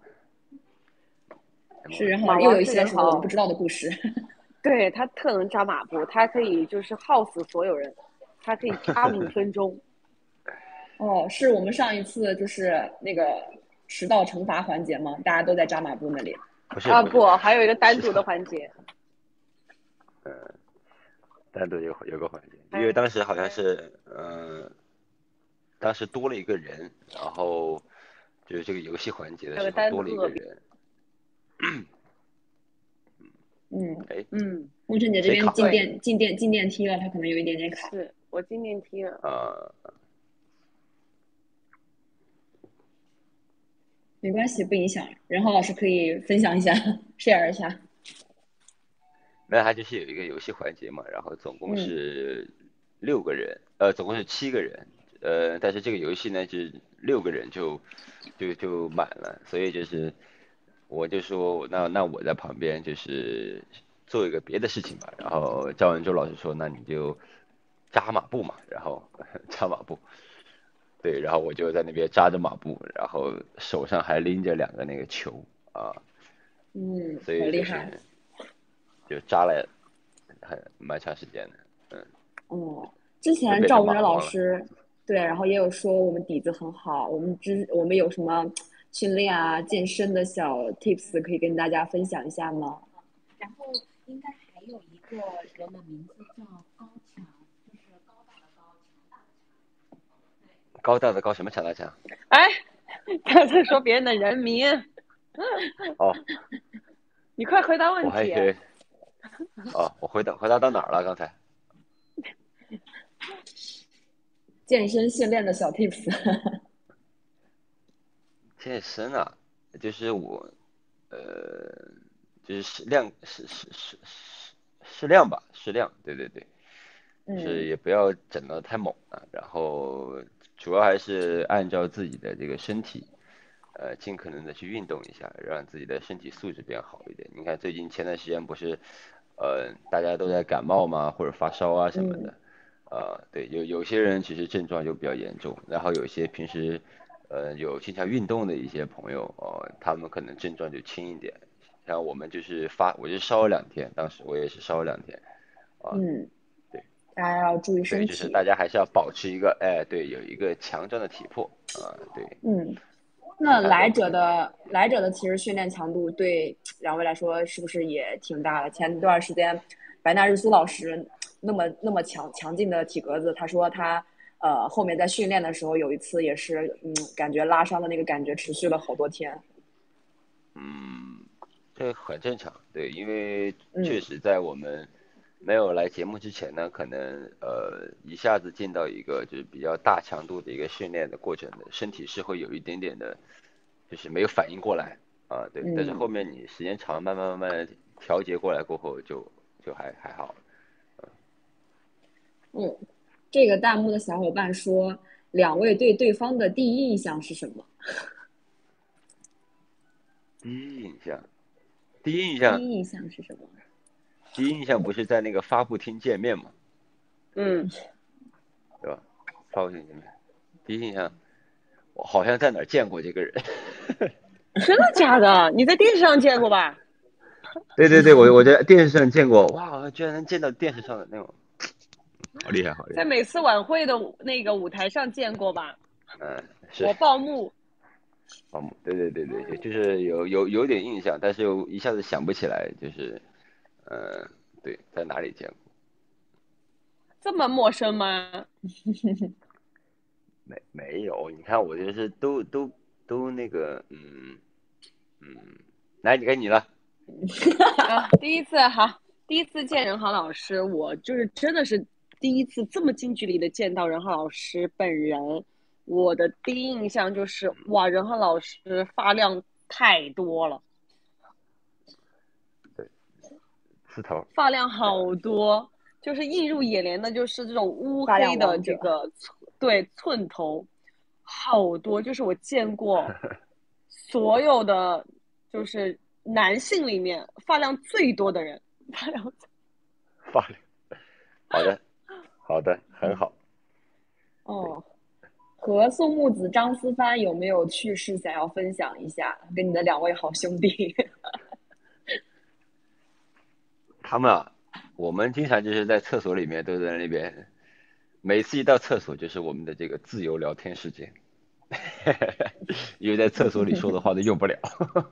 是任豪，又有一些什么我们不知道的故事。 对，他特能扎马步，他可以就是耗死所有人，他可以扎五分钟。 哦，是我们上一次就是那个迟到惩罚环节吗？大家都在扎马步那里。 不是啊不，还有一个单独的环节。 嗯，单独有有个环节，因为当时好像是，嗯、呃，当时多了一个人，然后就是这个游戏环节的时候多了一个人。 嗯， 哎， 嗯， 梦辰姐这谁卡了？ 边进电进电进电梯了，它可能有一点点卡。 是我进电梯了。 啊、 没关系，不影响。然后老师可以分享一下，share 一下。 那它就是有一个游戏环节嘛，然后总共嗯是六个人，呃，总共是七个人，呃，但是这个游戏呢，就是六个人就就就满了，所以就是我就说，那那我在旁边就是做一个别的事情吧，然后赵文周老师说，那你就扎马步嘛，然后扎马步，对，然后我就在那边扎着马步，然后手上还拎着两个那个球啊， 嗯， 所以就是好厉害。 就扎了很蛮长时间的，嗯， 哦，之都变成前赵文哲马王了。 老师对，然后也有说我们底子很好，我们之我们有什么训练啊、健身的小 tips 可以跟大家分享一下吗？ 然后应该还有一个人的名字叫高强，就是高大的高，强大的强。对， 高大的高什么强大强？ 哎，他在说别人的人名， 哦， 你快回答问题。 我还以为哦，我回答回答到哪儿了？刚才健身训练的小 tips。 健身啊，就是我呃，就是适量适适适适适量吧，适量，对对对，就是嗯也不要整得太猛啊，然后主要还是按照自己的这个身体，呃，尽可能的去运动一下，让自己的身体素质变好一点。你看最近前段时间不是，呃，大家都在感冒嘛，或者发烧啊什么嗯的，呃，对，有有些人其实症状就比较严重，然后有一些平时呃有经常运动的一些朋友，哦、他们可能症状就轻一点。像我们就是发，我就烧了两天，当时我也是烧了两天，啊， 嗯， 对。 大家要注意对，就是身体。 大家还是要保持一个，哎，对，有一个强壮的体魄啊，对， 嗯， 其他都那来不重要。 者的来者的其实训练强度对两位来说是不是也挺大的？前段时间白纳日苏老师那么那么强强劲的体格子，他说他呃后面在训练的时候有一次也是嗯感觉拉伤的那个感觉持续了好多天。 嗯，这很正常，对，因为确嗯实在我们没有来节目之前呢，可能呃一下子进到一个就是比较大强度的一个训练的过程的，身体是会有一点点的，就是没有反应过来啊，对，但是嗯后面你时间长，慢慢慢慢调节过来过后就就还还好。 嗯，这个弹幕的小伙伴说，两位对对方的第一印象是什么？ 第一印象，第一印象， 第一印象是什么？ 第一印象不是在那个发布厅见面吗？ 嗯， 对吧？发布厅见面，第一印象，我好像在哪儿见过这个人。 真的假的？你在电视上见过吧？ 对对对，我我在电视上见过，哇，居然能见到电视上的那种，好厉害，好厉害。 在每次晚会的那个舞台上见过吧？ 嗯，是， 我报幕。 哦，对对对对，就是有有有点印象，但是又一下子想不起来，就是，呃，对，在哪里见过？ 这么陌生吗？ 没没有，你看我就是都都都那个，嗯嗯，来，你该你了。 啊，第一次好，第一次见任豪老师，我就是真的是第一次这么近距离的见到任豪老师本人。我的第一印象就是哇，任豪老师发量太多了， 对，刺头， 发量好多，就是映入眼帘的就是这种乌发量黑的王者。 这个对寸头，好多，就是我见过所有的就是男性里面发量最多的人，发量发了，好的好的，很好。 哦，和宋木子、张思帆有没有趣事想要分享一下？跟你的两位好兄弟。 他们啊，我们经常就是在厕所里面都在那边，每次一到厕所就是我们的这个自由聊天时间，因为在厕所里说的话都用不了，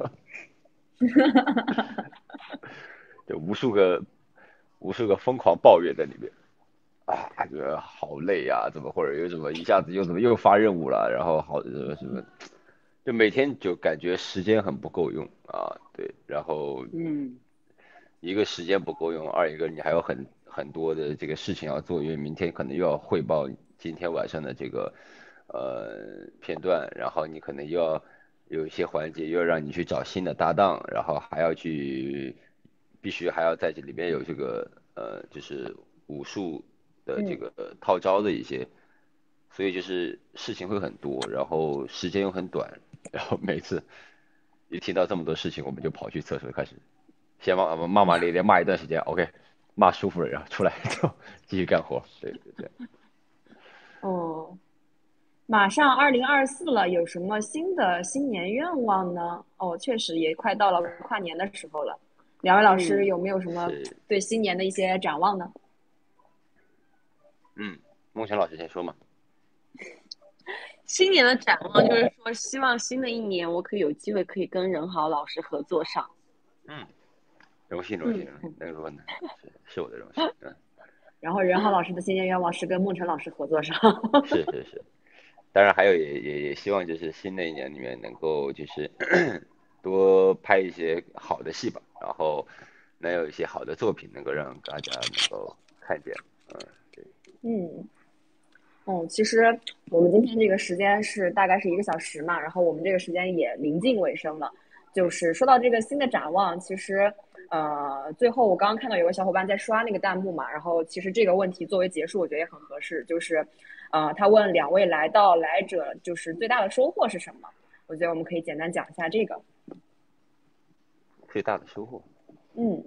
就无数个无数个疯狂抱怨在里面啊，这个好累啊，怎么或者又怎么一下子又怎么又发任务了，然后好什么什么，就每天就感觉时间很不够用啊，对，然后嗯， 一个时间不够用，二一个你还有很很多的这个事情要做，因为明天可能又要汇报今天晚上的这个呃片段，然后你可能又要有一些环节又要让你去找新的搭档，然后还要去必须还要在这里边有这个呃就是武术的这嗯个套招的一些，所以就是事情会很多，然后时间又很短，然后每次一听到这么多事情，我们就跑去厕所开始先骂骂骂咧咧骂一段时间，OK，骂舒服了，然后出来之后继续干活。对对对， 哦，马上二零二四了，有什么新的新年愿望呢？哦，确实也快到了跨年的时候了。两位老师嗯， 有没有什么是， 对新年的一些展望呢？ 嗯，梦辰老师先说嘛。 新年的展望就是说，希望新的一年我可以有机会可以跟任好老师合作上。 嗯，荣幸荣幸嗯， 荣幸，能够呢是是我的荣幸，嗯， 然后任浩老师的新年愿望是跟孟辰老师合作上。 是是是，当然还有也也也希望就是新的一年里面能够就是多拍一些好的戏吧，然后能有一些好的作品能够让大家能够看见，嗯，对， 嗯，哦，其实我们今天这个时间是大概是一个小时嘛，然后我们这个时间也临近尾声了。就是说到这个新的展望，其实呃，最后我刚刚看到有个小伙伴在刷那个弹幕嘛，然后其实这个问题作为结束，我觉得也很合适。就是呃，他问两位来到来者，就是最大的收获是什么？我觉得我们可以简单讲一下这个。 最大的收获， 嗯，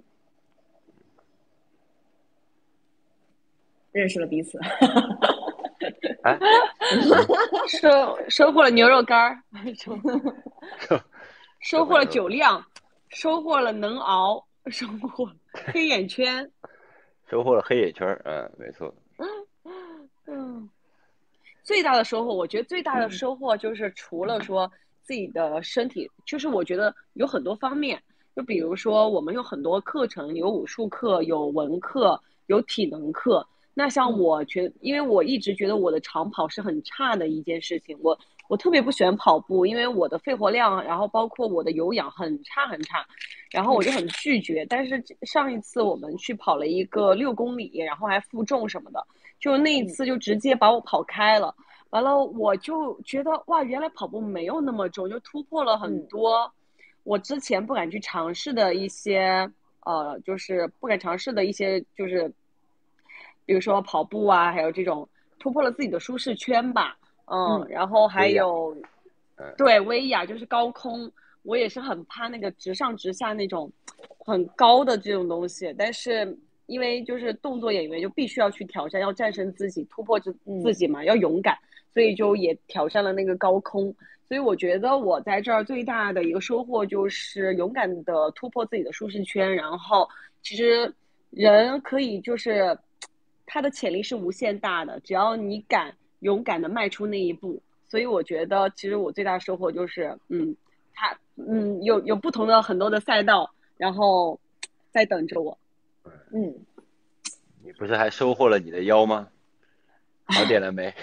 认识了彼此。 哎，嗯， 收收获了牛肉干儿，收收收获了收获牛肉干， 酒量，收获了能熬，收获黑眼圈。 收获了黑眼圈儿，嗯，没错， 嗯，最大的收获，我觉得最大的收获就是除了说自己的身体，就是我觉得有很多方面，就比如说我们有很多课程，有武术课，有文课，有体能课。那像嗯我觉得，因为我一直觉得我的长跑是很差的一件事情，我我特别不喜欢跑步，因为我的肺活量，然后包括我的有氧很差很差，然后我就很拒绝。但是上一次我们去跑了一个六公里，然后还负重什么的，就那一嗯次就直接把我跑开了。完了，我就觉得哇，原来跑步没有那么重，就突破了很嗯多我之前不敢去尝试的一些，呃，就是不敢尝试的一些，就是比如说跑步啊，还有这种突破了自己的舒适圈吧，嗯， 嗯然后还微氧， 有嗯， 对威亚就是高空，我也是很怕那个直上直下那种很高的这种东西，但是因为就是动作演员就必须要去挑战，要战胜自己，突破自自嗯己嘛，要勇敢，所以就也挑战了那个高空。所以我觉得我在这儿最大的一个收获就是勇敢的突破自己的舒适圈，然后其实人可以就是他的潜力是无限大的，只要你敢勇敢的迈出那一步。所以我觉得其实我最大的收获就是，嗯，他嗯有有不同的很多的赛道，然后在等着我。 嗯， 你不是还收获了你的腰吗？好点了没？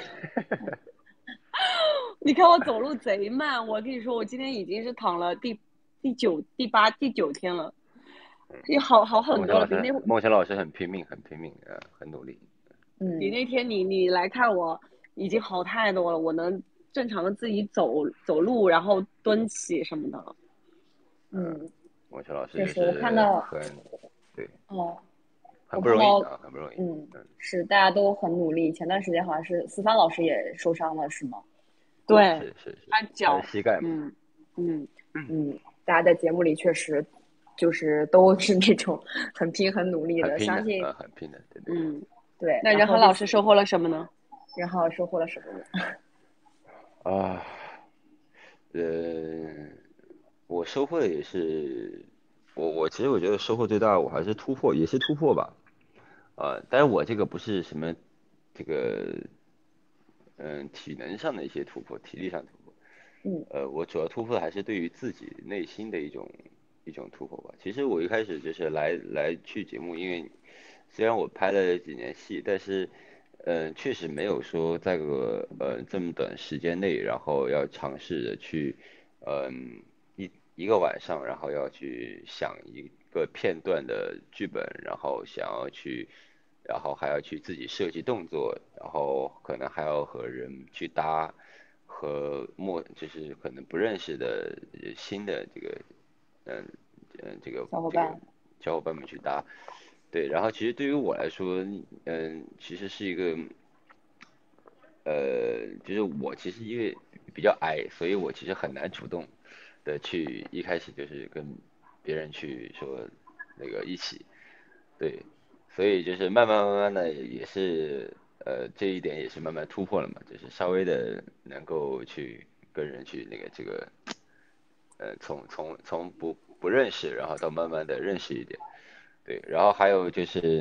你看我走路贼慢，我跟你说，我今天已经是躺了第第九、第八、第九天了，也好好很多了， 梦辰老师很， 比那梦辰老师很拼命，很拼命，呃，很努力。 嗯比那天你你来看我已经好太多了，我能正常的自己走走路，然后蹲起什么的。 嗯， 梦辰老师就确实我看是到很，对， 哦， 很我看到不容易啊，很不容易。 嗯， 嗯， 是大家都很努力。前段时间好像是思帆老师也受伤了，是吗？ 对， 是是是，他他脚， 的膝盖嘛。 嗯嗯， 嗯，大家在节目里确实就是都是那种很拼、很努力的， 很拼的， 相信呃，很拼的，对对对。 嗯， 对。 那任然后这次， 浩老师收获了什么呢？ 任浩收获了什么呢？ 啊，呃，我收获的也是，我我其实我觉得收获最大，我还是突破，也是突破吧。啊，但是我这个不是什么这个嗯体能上的一些突破，体力上的突破。 嗯呃，我主要突破的还是对于自己内心的一种一种突破吧。其实我一开始就是来来去节目，因为虽然我拍了几年戏，但是呃确实没有说在个呃这么短时间内，然后要尝试着去嗯、一一个晚上，然后要去想一个片段的剧本，然后想要去，然后还要去自己设计动作，然后可能还要和人去搭，和陌就是可能不认识的呃新的这个嗯嗯这个这个小伙伴， 小伙伴们去搭。对，然后其实对于我来说，嗯，其实是一个，呃，就是我其实因为比较矮，所以我其实很难主动的去一开始就是跟别人去说那个一起，对，所以就是慢慢慢慢的也是，呃，这一点也是慢慢突破了嘛，就是稍微的能够去跟人去那个这个，呃，从从从不不认识，然后到慢慢的认识一点。对，然后还有就是，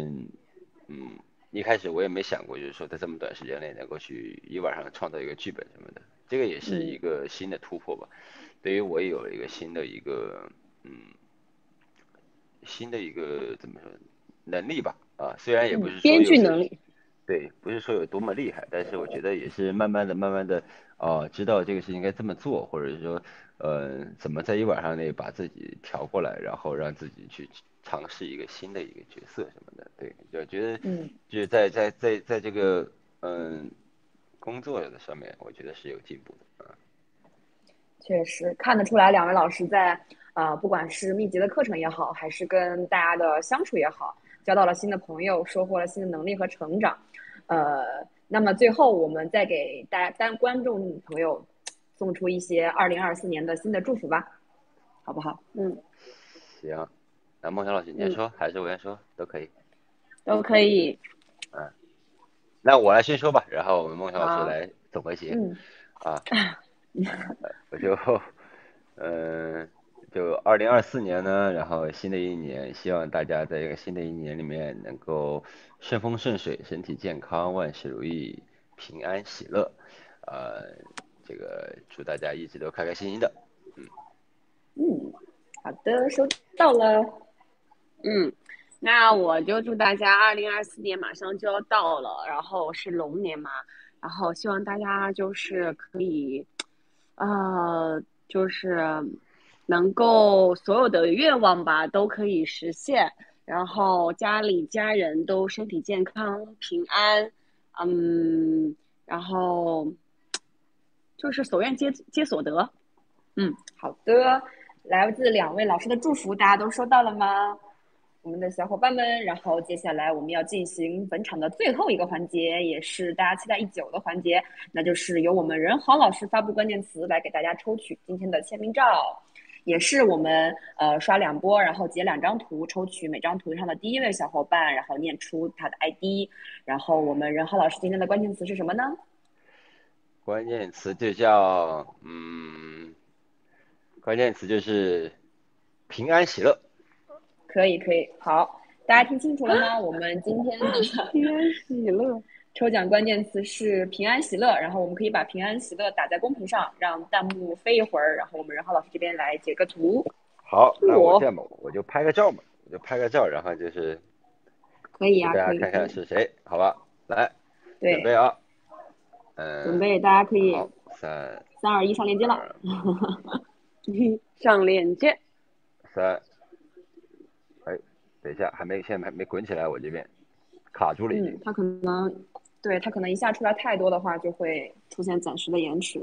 嗯，一开始我也没想过，就是说在这么短时间内能够去一晚上创造一个剧本什么的，这个也是一嗯个新的突破吧。对于我也有了一个新的一个，嗯，新的一个怎么说能力吧，啊，虽然也不嗯， 是说编有有剧能力， 对，不是说有多么厉害，但是我觉得也是慢慢的、慢慢的，哦，知道这个事情该这么做，或者是说，呃，怎么在一晚上内把自己调过来，然后让自己去尝试一个新的一个角色什么的。对，我觉得嗯。 就是在在在在这个嗯工作的上面，我觉得是有进步的啊。 确实看得出来，两位老师在呃，不管是密集的课程也好，还是跟大家的相处也好，交到了新的朋友，收获了新的能力和成长。呃，那么最后我们再给大家单观众朋友送出一些二零二四年的新的祝福吧，好不好？ 嗯行，那孟晓老师你先嗯， 说，还是我先说都可以。 都可以。 嗯，那我来先说吧，然后我们孟晓老师好， 来总个结嗯啊。我就嗯，就二零二四年呢，然后新的一年，希望大家在这个新的一年里面能够顺风顺水，身体健康，万事如意，平安喜乐。呃，这个祝大家一直都开开心心的。嗯， 嗯，好的，收到了。 嗯，那我就祝大家二零二四年马上就要到了，然后是龙年嘛，然后希望大家就是可以，呃，就是能够所有的愿望吧都可以实现，然后家里家人都身体健康平安，嗯，然后就是所愿皆皆所得。嗯， 好的，来自两位老师的祝福，大家都收到了吗？我们的小伙伴们，然后接下来我们要进行本场的最后一个环节，也是大家期待已久的环节，那就是由我们任豪老师发布关键词来给大家抽取今天的签名照，也是我们呃刷两波，然后截两张图，抽取每张图上的第一位小伙伴，然后念出他的 I D，然后我们任豪老师今天的关键词是什么呢？ 关键词就叫嗯，关键词就是平安喜乐。 可以，可以，好，大家听清楚了吗？我们今天的平安喜乐。 抽奖关键词是平安喜乐，然后我们可以把平安喜乐打在公屏上，让弹幕飞一会儿，然后我们任浩老师这边来截个图。 好，那我我这样吧，我就拍个照嘛，我就拍个照，然后就是可以呀、 给大家看可以可以， 看是谁，好吧？来，准备对， 啊，嗯， 准备，大家可以好，三三二一上链接了。 二上链接。 三，哎，等一下，还没，现在还没滚起来，我这边卡住了已经。 嗯，它可能，对，它可能一下出来太多的话，就会出现暂时的延迟。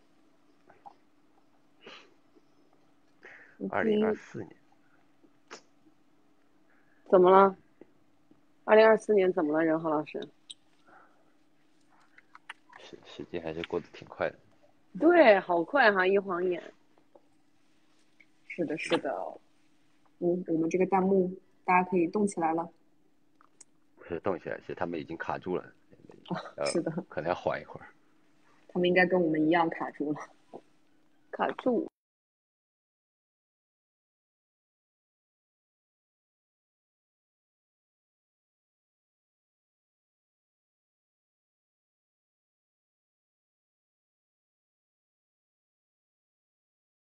二零二 OK， 四年， 怎么了？二零二四年怎么了，任浩老师？ 时时间还是过得挺快的。 对，好快哈，一晃眼。 是的，是的。嗯，我们这个弹幕大家可以动起来了。 不是动起来，是他们已经卡住了，呃， 是的， 可能要缓一会儿。 他们应该跟我们一样卡住了。 卡住。